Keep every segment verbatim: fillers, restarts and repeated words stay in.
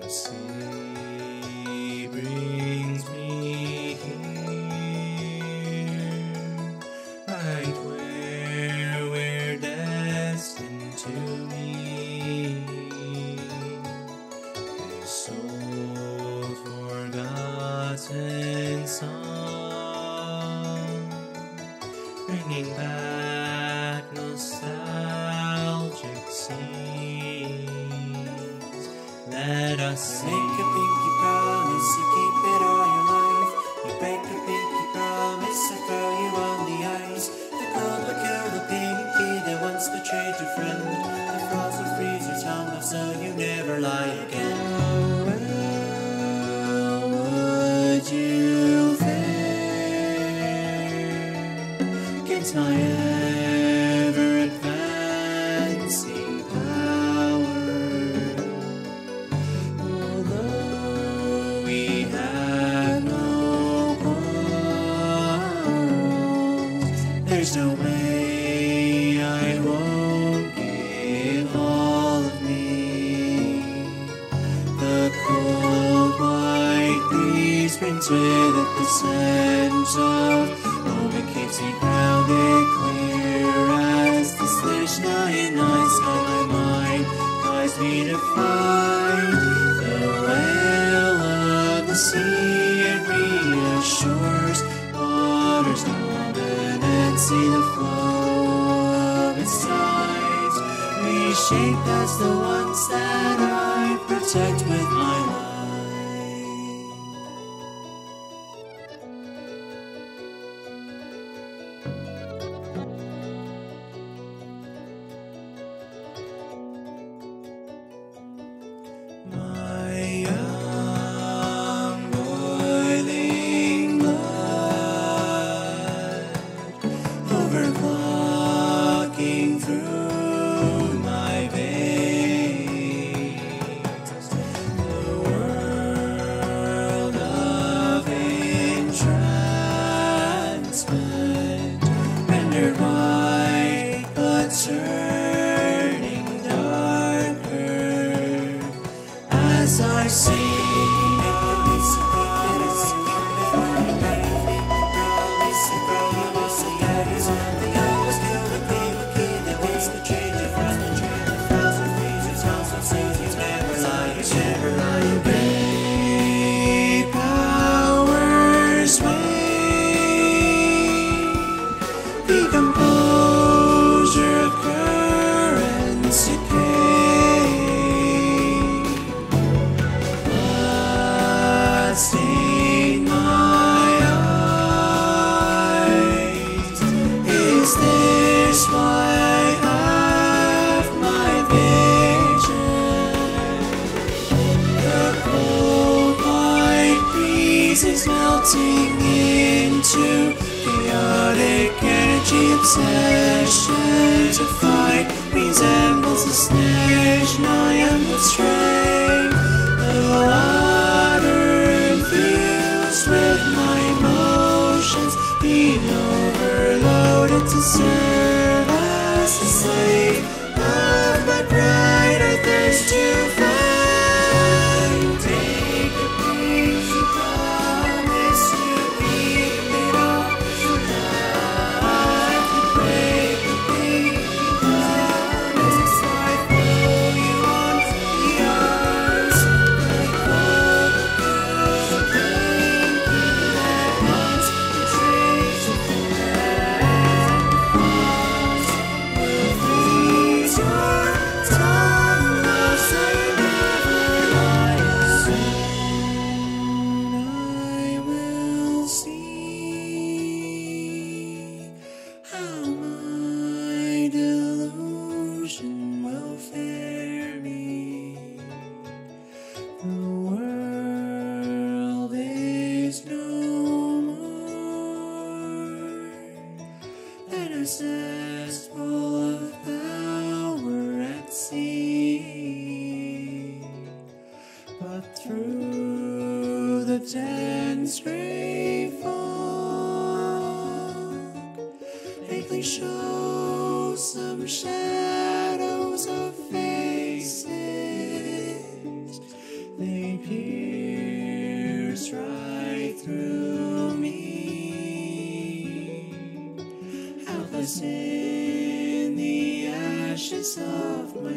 The sea brings me here, right where we're destined to meet. This old forgotten song, bringing back nostalgic scenes. Let us make a pinky promise to keep it all your life. You break a pinky promise to throw you on the ice. The cold will kill the pinky that once betrayed your friend. The frost will freeze your tongue off so you never lie again. How well would you fare against my ever-advancing power? Although we have no quarrels, there's no way I won't give all of me. The cold white breeze brings with it the scent of home. It keeps me grounded, clear as the slush night night sky. My mind guides me to find the wail of the sea. It reassures waters common and see the flow of its tides, reshaped as the ones that I protect with my life. My young boiling blood, overclocking through my veins. The world of entrancement, rendered white but turning darker as I see. Powers wane, the composure of currents decay. Blood stain my eyes. Is this why half my vision? The cold white breeze is melting into chaotic energy. Obsession to fight resembles a snitch. I am betrayed. The water infused with my emotions, being overloaded to serve as a slave of my pride. I thirst to find. Take a piece of promise to keep it all your life. To break a pinky promise, I throw you on the arms. The cold will pinky that once betrayed your friend. The frost will freeze your tongue off so you never lie. Soon I will see how my delusion will fare me. The world is no more than a cesspool of power at sea, but through the dense gray fog, vaguely show some shadows of faces. They pierce right through me. Helpless in the ashes of my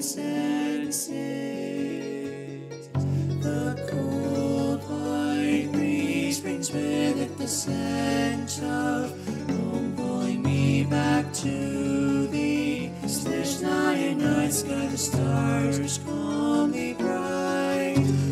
senses, the cold white breeze brings with it the scent of home, pulling me back to thee. Slishna in night sky, the stars calmly bright.